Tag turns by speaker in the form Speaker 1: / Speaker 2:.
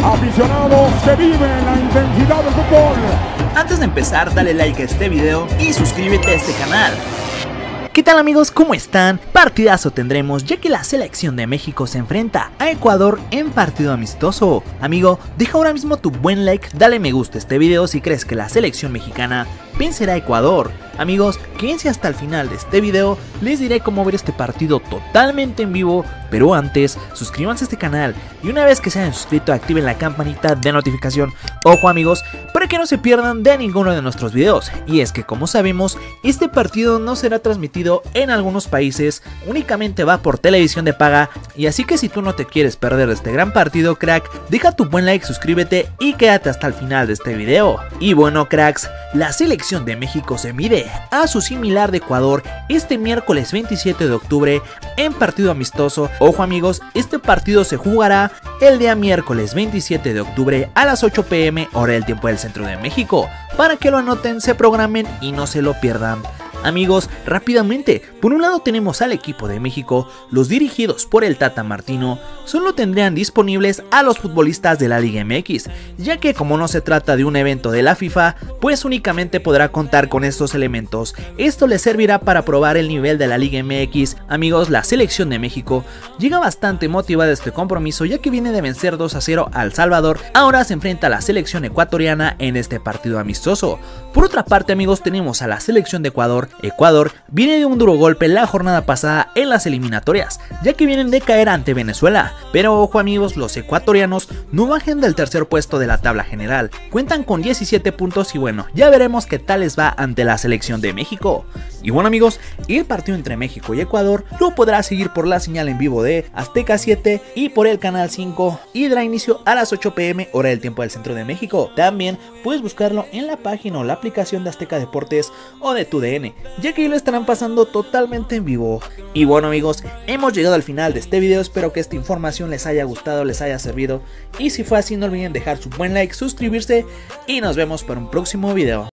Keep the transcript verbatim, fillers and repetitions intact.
Speaker 1: Aficionados, se vive la intensidad del fútbol.
Speaker 2: Antes de empezar, dale like a este video y suscríbete a este canal. ¿Qué tal amigos? ¿Cómo están? Partidazo tendremos ya que la selección de México se enfrenta a Ecuador en partido amistoso. Amigo, deja ahora mismo tu buen like, dale me gusta a este video si crees que la selección mexicana vencerá a Ecuador. Amigos, quédense hasta el final de este video, les diré cómo ver este partido totalmente en vivo, pero antes, suscríbanse a este canal y una vez que se hayan suscrito activen la campanita de notificación. Ojo amigos, para que no se pierdan de ninguno de nuestros videos, y es que como sabemos, este partido no será transmitido en algunos países, únicamente va por televisión de paga, y así que si tú no te quieres perder este gran partido crack, deja tu buen like, suscríbete y quédate hasta el final de este video. Y bueno cracks, la selección de México se mide a su similar de Ecuador este miércoles veintisiete de octubre en partido amistoso. Ojo amigos, este partido se jugará el día miércoles veintisiete de octubre a las ocho p m hora del tiempo del centro de México, para que lo anoten, se programen y no se lo pierdan. Amigos, rápidamente, por un lado tenemos al equipo de México, los dirigidos por el Tata Martino, solo tendrían disponibles a los futbolistas de la Liga M X, ya que como no se trata de un evento de la FIFA, pues únicamente podrá contar con estos elementos. Esto les servirá para probar el nivel de la Liga M X. Amigos, la selección de México llega bastante motivada a este compromiso, ya que viene de vencer dos a cero al Salvador, ahora se enfrenta a la selección ecuatoriana en este partido amistoso. Por otra parte amigos, tenemos a la selección de Ecuador. Ecuador viene de un duro golpe la jornada pasada en las eliminatorias, ya que vienen de caer ante Venezuela, pero ojo amigos, los ecuatorianos no bajen del tercer puesto de la tabla general, cuentan con diecisiete puntos y bueno, ya veremos qué tal les va ante la selección de México. Y bueno amigos, el partido entre México y Ecuador lo podrás seguir por la señal en vivo de Azteca siete y por el canal cinco, y dará inicio a las ocho p m hora del tiempo del centro de México. También puedes buscarlo en la página o la aplicación de Azteca Deportes o de tu D N, ya que lo estarán pasando totalmente en vivo. Y bueno amigos, hemos llegado al final de este video, espero que esta información les haya gustado, les haya servido, y si fue así no olviden dejar su buen like, suscribirse y nos vemos para un próximo video.